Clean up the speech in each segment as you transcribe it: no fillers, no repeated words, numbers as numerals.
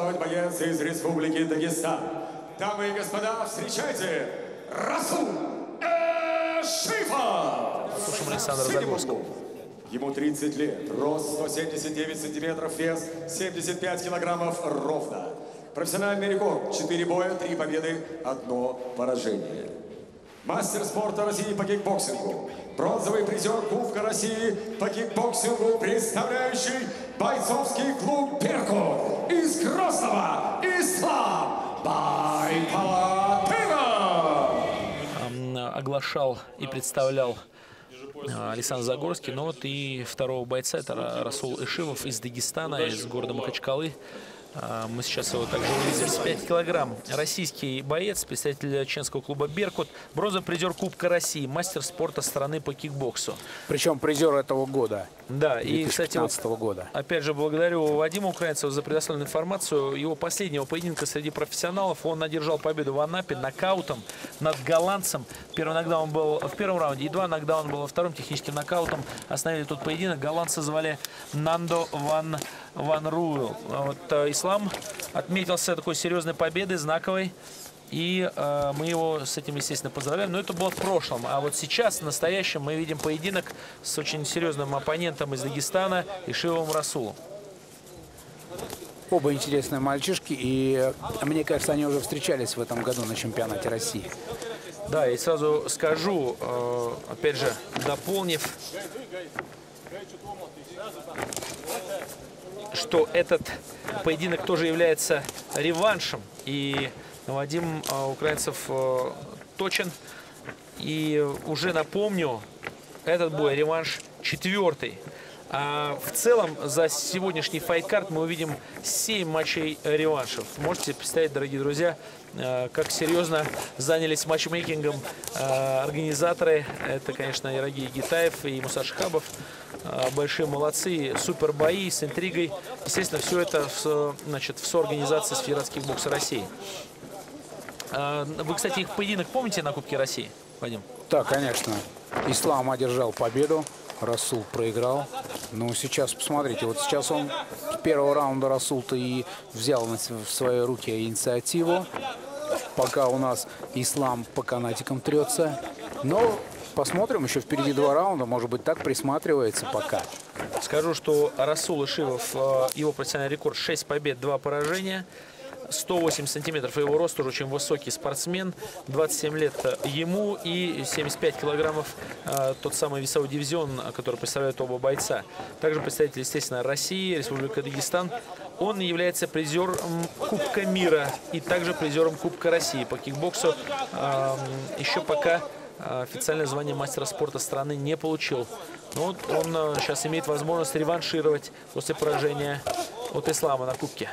участвовать боец из Республики Дагестан. Дамы и господа, встречайте Расул Эшифов! Слушаем Александра Загорского. Ему 30 лет, рост 179 сантиметров, вес 75 килограммов ровно. Профессиональный рекорд: 4 боя, 3 победы, 1 поражение. Мастер спорта России по кикбоксингу. Бронзовый призер Кубка России по кикбоксингу, представляющий бойцовский клуб «Беркут» из Грозного, Ислам Байбалтынов. Оглашал и представлял Александр Загорский. Но вот и второго бойца, это Расул Эшифов из Дагестана, из города Махачкалы. Мы сейчас его также увидим. 5 килограмм. Российский боец, представитель чеченского клуба «Беркут», бронзовый призер Кубка России, мастер спорта страны по кикбоксу. Причем призер этого года. Да, и, кстати, года. Опять же, благодарю Вадима Украинцева за предоставленную информацию. Его последнего поединка среди профессионалов он одержал победу в Анапе нокаутом над голландцем. Первый нокдаун был в первом раунде, и 2 нокдауна было во втором. Техническим нокаутом остановили тот поединок. Голландца звали Нандо Ван Руэл. Вот Ислам отметился такой серьезной победой, знаковой. И мы его с этим, естественно, поздравляем. Но это было в прошлом. А вот сейчас, в настоящем, мы видим поединок с очень серьезным оппонентом из Дагестана, Эшифовым Расулом. Оба интересные мальчишки. И мне кажется, они уже встречались в этом году на чемпионате России. Да, и сразу скажу, опять же, дополнив, что этот поединок тоже является реваншем. И Вадим Украинцев точен. И уже напомню, этот бой реванш 4-й. А в целом за сегодняшний файткард мы увидим 7 матчей реваншев. Можете представить, дорогие друзья, как серьезно занялись матчмейкингом организаторы. Это, конечно, Ирагий Гитаев и Муса Шахабов. Большие молодцы, супер бои с интригой. Естественно, все это в соорганизации с Федерацией кикбокса России. Вы, кстати, их поединок помните на Кубке России, Вадим? Да, конечно. Ислам одержал победу, Расул проиграл. Но сейчас, посмотрите, вот сейчас он с первого раунда Расул-то и взял в свои руки инициативу. Пока у нас Ислам по канатикам трется. Но посмотрим, еще впереди 2 раунда, может быть, так присматривается пока. Скажу, что Расул Эшифов, его профессиональный рекорд 6 побед, 2 поражения. 108 сантиметров его рост, тоже очень высокий спортсмен, 27 лет ему и 75 килограммов тот самый весовой дивизион, который представляют оба бойца. Также представитель, естественно, России, Республика Дагестан. Он является призером Кубка мира и также призером Кубка России по кикбоксу. Еще пока официальное звание мастера спорта страны не получил. Но вот он сейчас имеет возможность реваншировать после поражения от Ислама на Кубке.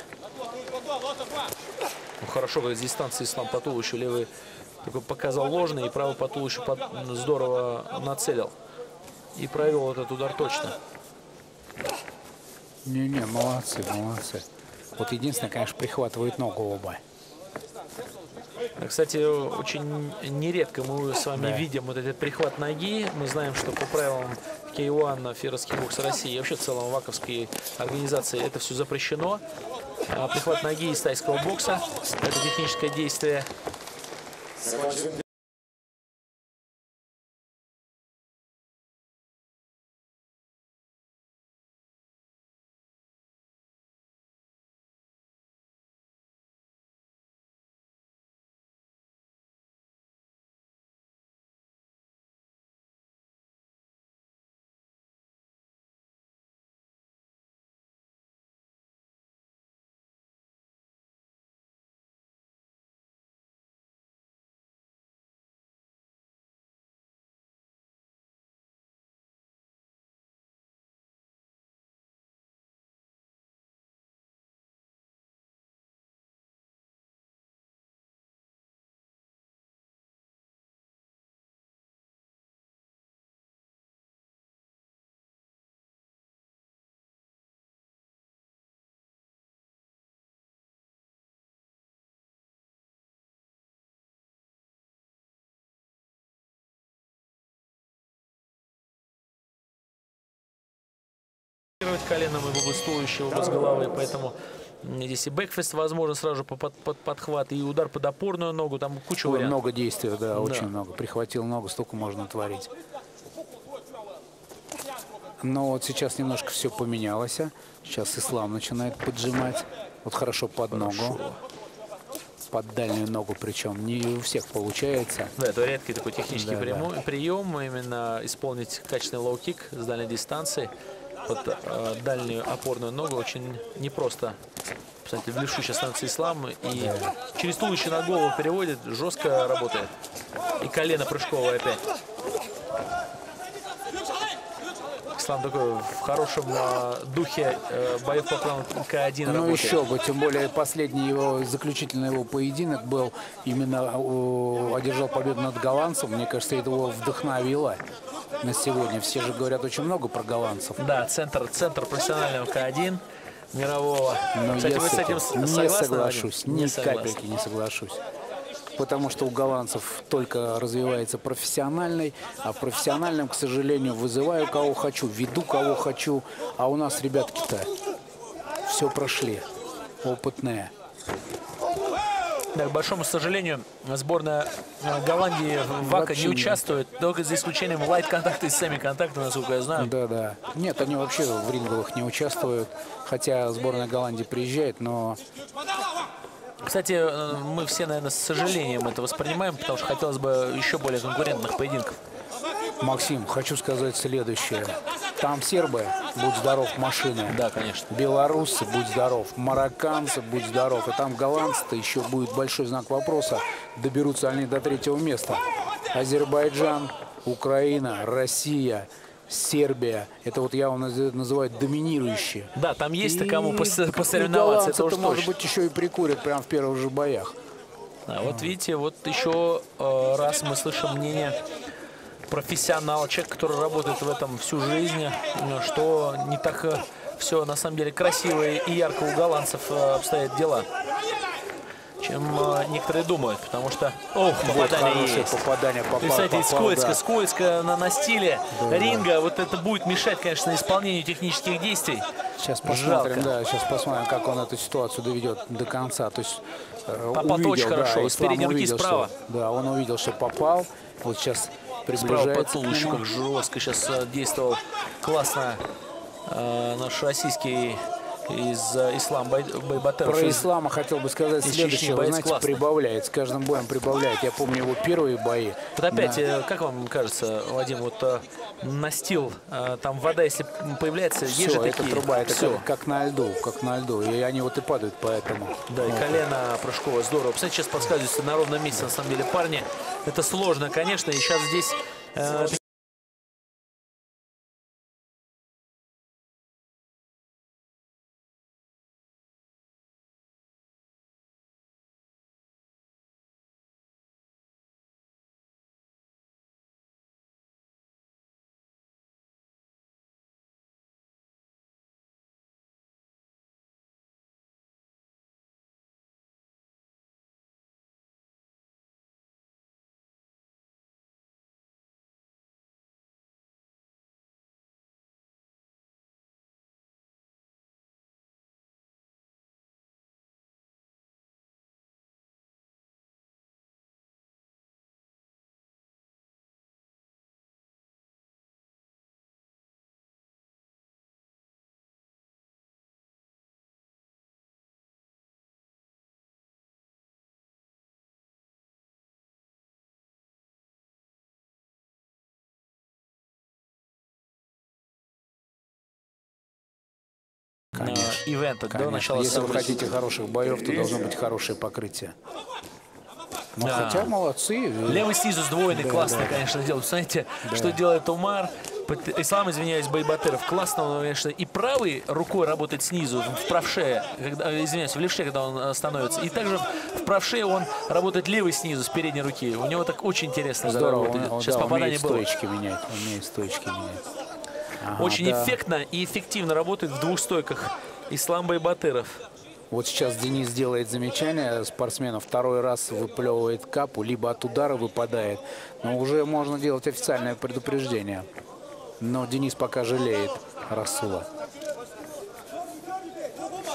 Ну, хорошо, как с дистанции Ислам по туловищу левый такой показал ложный, и правый по туловищу здорово нацелил. И провел этот удар точно. Не-не, молодцы, молодцы. Вот единственное, конечно, прихватывает ногу оба. Кстати, очень нередко мы с вами видим вот этот прихват ноги. Мы знаем, что по правилам K1 Федерации кикбокса России и вообще в целом ваковской организации это все запрещено. Прихват ноги из тайского бокса – это техническое действие. Коленом в область туловища, в область головы, поэтому Здесь и бэкфест возможно сразу же под подхват, и удар под опорную ногу, там куча вариантов. Много действий, да, очень много. Прихватил ногу, столько можно творить. Но вот сейчас немножко все поменялось. Сейчас Ислам начинает поджимать. Вот хорошо под ногу. Под дальнюю ногу, причем не у всех получается. Да, это редкий такой технический прием. Именно исполнить качественный лоу-кик с дальней дистанции под дальнюю опорную ногу очень непросто. Кстати, в левшу сейчас становится Ислам. И через туловище на голову переводит. Жестко работает. И колено прыжковое опять. Ислам такой в хорошем духе боев по правилам К1 Ну работает. еще бы, тем более последний его, заключительный его поединок был, именно одержал победу над голландцем. Мне кажется, это его вдохновило на сегодня. Все же говорят очень много про голландцев. Да, центр профессионального К1 мирового. Но Кстати, я вы с этим не согласны, соглашусь, Вадим? ни согласен. капельки не соглашусь. Потому что у голландцев только развивается профессиональный, а в профессиональном, к сожалению, вызываю кого хочу, веду кого хочу, а у нас ребятки-то все прошли, опытные. Да, к большому сожалению, сборная Голландии в АКА не участвует, только за исключением лайт-контакта и семи-контакта, насколько я знаю. Да. Нет, они вообще в ринговых не участвуют, хотя сборная Голландии приезжает, но... Кстати, мы все, наверное, с сожалением это воспринимаем, потому что хотелось бы еще более конкурентных поединков. Максим, хочу сказать следующее. Там сербы, будь здоров, машины. Да, конечно. Белорусы, будь здоров. Марокканцы, будь здоров. И там голландцы-то еще будет большой знак вопроса. Доберутся они до 3-го места. Азербайджан, Украина, Россия, Сербия. Это вот я его называю доминирующие. Да, там есть-то кому посоревноваться, это уж голландцы-то, может точно. быть, еще и прикурят прямо в первых же боях. Да, вот видите, вот еще раз мы слышим мнение профессионала, человека, который работает в этом всю жизнь, что не так все на самом деле красиво и ярко у голландцев обстоят дела, чем некоторые думают, потому что... Ох, попадание есть. Попадание попал, Представляете, попал, скользко на стиле ринга. Вот это будет мешать, конечно, исполнению технических действий. Сейчас посмотрим, Жалко. сейчас посмотрим, как он эту ситуацию доведет до конца. То есть Попал очень хорошо, с Ислам передней руки увидел, справа. Да, он увидел, что попал. Вот сейчас Справа по приближается к туловищу, нему. как жестко сейчас действовал классно наш российский из Ислам Байбатеров. Про Ислама хотел бы сказать из следующее. Чечни, Вы боец знаете, классный. прибавляет, с каждым боем прибавляет. Я помню его первые бои. Вот опять, как вам кажется, Вадим, вот настил, там вода, если появляется, есть же Все, такие. эта труба, это Всё. как на льду, И они вот и падают поэтому. Да, и колено прыжковое здорово. Посмотрите, сейчас подсказывается на ровном месте, на самом деле, парни. Это сложно, конечно, и сейчас здесь... ивента до начала Если вы событий. хотите хороших боев, то должно быть хорошее покрытие. Ну, Да. хотя молодцы. Левый снизу сдвоенный, классно, конечно, делает. Смотрите, что делает Умар. Ислам, извиняюсь, Байбатеров. Классно, он, конечно, и правой рукой работает снизу, в правше, извиняюсь, в левше, когда он становится. И также в правше он работает левой снизу, с передней руки. У него так очень интересно Здорово, работает. он, Сейчас да, попадание умеет было. стойчки менять. Умеет стойчки менять. Ага, Очень да. эффектно и эффективно работает в двух стойках Ислам Байбатеров. Вот сейчас Денис делает замечание спортсмену. Второй раз выплевывает капу, либо от удара выпадает. Но уже можно делать официальное предупреждение. Но Денис пока жалеет Расула.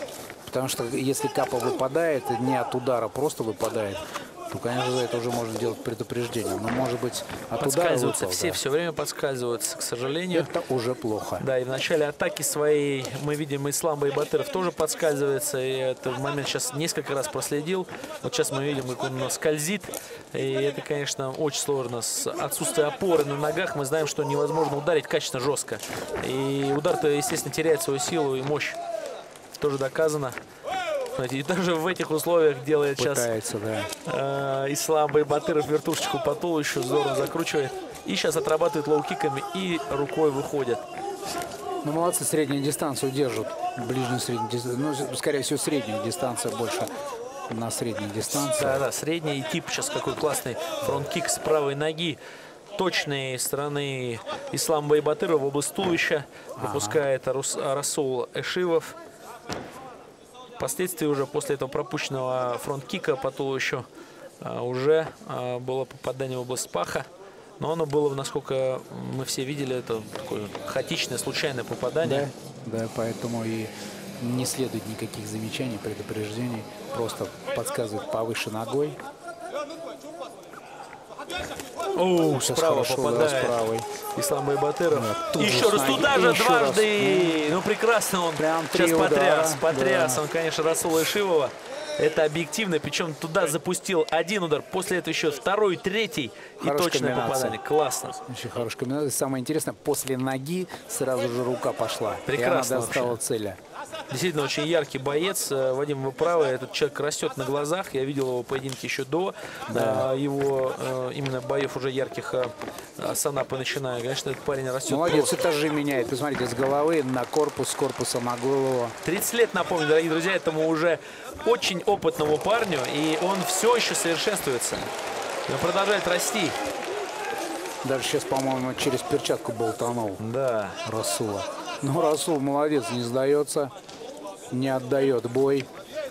Потому что если капа выпадает, не от удара, просто выпадает, то, конечно, за это уже можно делать предупреждение. Но, может быть, от удара Подскальзываются, выпал, все да. все время подскальзываются, к сожалению. Это уже плохо. Да, и в начале атаки своей мы видим, Ислам Байбатыров тоже подскальзывается. И этот момент сейчас несколько раз проследил. Вот сейчас мы видим, как он скользит. И это, конечно, очень сложно. С отсутствием опоры на ногах мы знаем, что невозможно ударить качественно, жестко. И удар-то, естественно, теряет свою силу и мощь. Тоже доказано. И даже в этих условиях делает Пытается, сейчас Ислам Байбатыров вертушечку по туловищу, здорово закручивает. И сейчас отрабатывает лоу-киками и рукой выходит. Ну, молодцы, среднюю дистанцию держат. Ближнюю среднюю дистанцию. Ну, скорее всего, средняя дистанция больше на средней дистанции. Да, средний тип. Сейчас какой классный фронт-кик с правой ноги. Точной стороны Ислам Байбатыров в область туловища. Выпускает Расул Эшивов. Впоследствии уже после этого пропущенного фронт-кика по туловищу уже было попадание в область паха. Но оно было, насколько мы все видели, это такое хаотичное, случайное попадание. Да, поэтому и не следует никаких замечаний, предупреждений. Просто подсказывает повыше ногой. О, справа попадает Ислам Байбатыров. Да, еще раз туда же дважды. Ну, прекрасно он Прям сейчас потряс. Да. Он, конечно, Расула Эшивова. Это объективно. Причем туда запустил один удар. После этого еще второй, третий. И точное попадание. Классно. Очень хорошая комбинация. Самое интересное, после ноги сразу же рука пошла. Прекрасно. И она достала цели. Действительно, очень яркий боец. Вадим, вы правы, этот человек растет на глазах. Я видел его поединки еще до его именно боев уже ярких с Анапы начиная. Конечно, этот парень растет. Молодец, этажи меняет. Посмотрите, с головы на корпус, с корпуса на голову. 30 лет, напомню, дорогие друзья, этому уже очень опытному парню. И он все еще совершенствуется. Он продолжает расти. Даже сейчас, по-моему, через перчатку болтанул. Да. Расула. Ну, Расул молодец, не сдается, не отдает бой.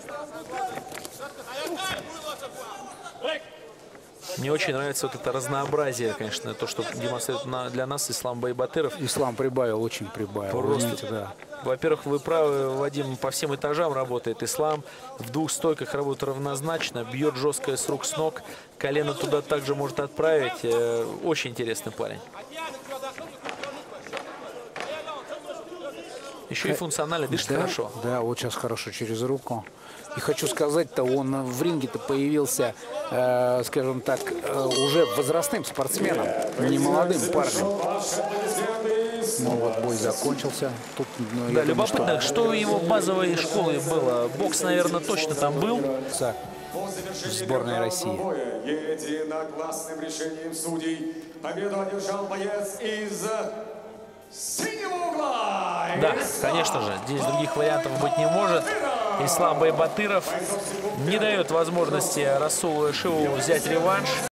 Мне очень нравится вот это разнообразие, конечно, то, что демонстрирует для нас Ислам Байбатыров. Ислам прибавил, очень прибавил. Просто, знаете, да. Во-первых, вы правы, Вадим, по всем этажам работает Ислам. В двух стойках работает равнозначно, бьет жестко с рук, с ног. Колено туда также может отправить. Очень интересный парень. Еще и функционально дышит хорошо. Да, вот сейчас хорошо через руку. И хочу сказать-то, он в ринге-то появился, скажем так, уже возрастным спортсменом, не молодым парнем. Ну вот, бой закончился. Тут, ну, да, любопытно, что у его базовой школы было. Бокс, наверное, точно там был. В сборной России. Единогласным решением судей победу одержал боец из синего угла. Да, конечно же, здесь других вариантов быть не может. Ислам Байбатыров не дает возможности Расулу Эшивову взять реванш.